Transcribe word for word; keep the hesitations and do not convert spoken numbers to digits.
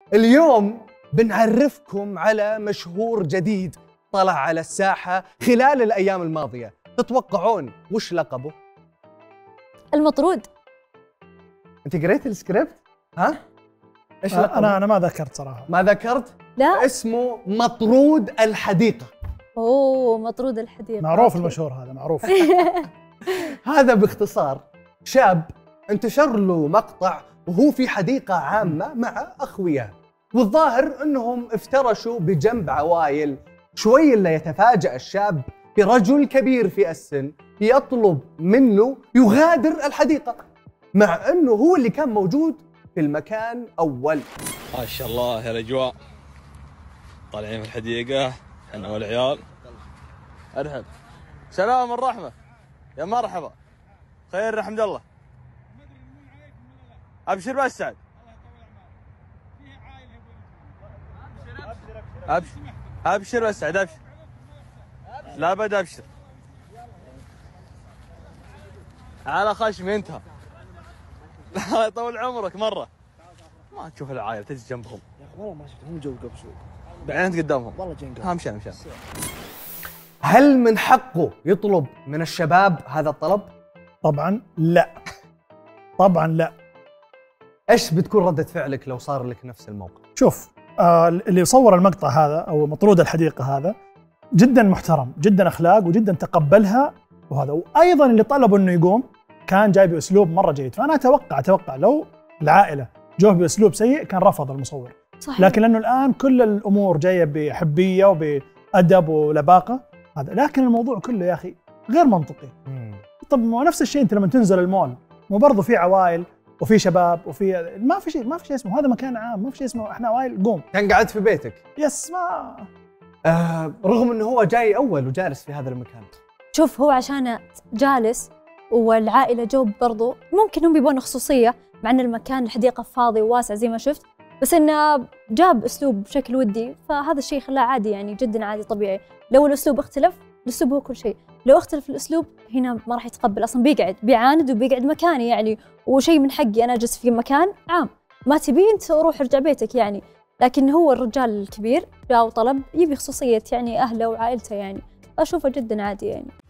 اليوم بنعرفكم على مشهور جديد طلع على الساحة خلال الأيام الماضية. تتوقعون وش لقبه؟ المطرود. أنت قريت السكريبت؟ ها؟ إيش لقبه؟ أنا أنا ما ذكرت صراحة. ما ذكرت؟ لا اسمه مطرود الحديقة. أوه مطرود الحديقة، معروف المشهور هذا، معروف. هذا باختصار شاب انتشر له مقطع وهو في حديقة عامة مع أخوياه، والظاهر أنهم افترشوا بجنب عوائل. شوي إلا يتفاجأ الشاب برجل كبير في السن يطلب منه يغادر الحديقة، مع أنه هو اللي كان موجود في المكان أول. ما شاء الله يا رجواء، طالعين في الحديقة احنا والعيال. ارحب، سلام الرحمة، يا مرحبا، خير الحمد لله. ابشر بس سعد، ابشر ابشر بس سعد، ابشر، لا بد ابشر على خشمي انتهى. لا يطول عمرك مرة، ما تشوف العائلة تجي جنبهم. يا اخي والله ما شفتهم جو قبل شوي. بعدين انت قدامهم. والله جايين قبل. ها مشان مشان. هل من حقه يطلب من الشباب هذا الطلب؟ طبعا لا، طبعا لا. ايش بتكون ردة فعلك لو صار لك نفس الموقف؟ شوف، آه اللي صور المقطع هذا او مطرود الحديقة هذا جدا محترم، جدا اخلاق، وجدا تقبلها، وهذا وايضا اللي طلبه انه يقوم كان جاي باسلوب مره جيد. فانا اتوقع اتوقع لو العائله جوه باسلوب سيء كان رفض المصور. صحيح. لكن لانه الان كل الامور جايه بحبيه وبادب ولباقه هذا، لكن الموضوع كله يا اخي غير منطقي. مم. طب ما نفس الشيء انت لما تنزل المول مو برضه في عوائل وفي شباب وفي ما في شيء، ما في شيء اسمه هذا مكان عام، ما في شيء اسمه احنا عوائل قوم. كان قاعد في بيتك. يس ما آه رغم انه هو جاي اول وجالس في هذا المكان. شوف هو عشان جالس والعائلة جو برضو، ممكن هم يبون خصوصية مع أن المكان الحديقة فاضي وواسع زي ما شفت، بس إنه جاب أسلوب بشكل ودي، فهذا الشيء خلاه عادي يعني، جدا عادي طبيعي. لو الأسلوب اختلف، الأسلوب هو كل شيء. لو اختلف الأسلوب هنا ما راح يتقبل أصلا، بيقعد بيعاند وبيقعد مكاني يعني، وشيء من حقي أنا أجلس في مكان عام. ما تبي أنت روح ارجع بيتك يعني. لكن هو الرجال الكبير جاء وطلب يبي خصوصية يعني أهله وعائلته يعني، أشوفه جدا عادي يعني.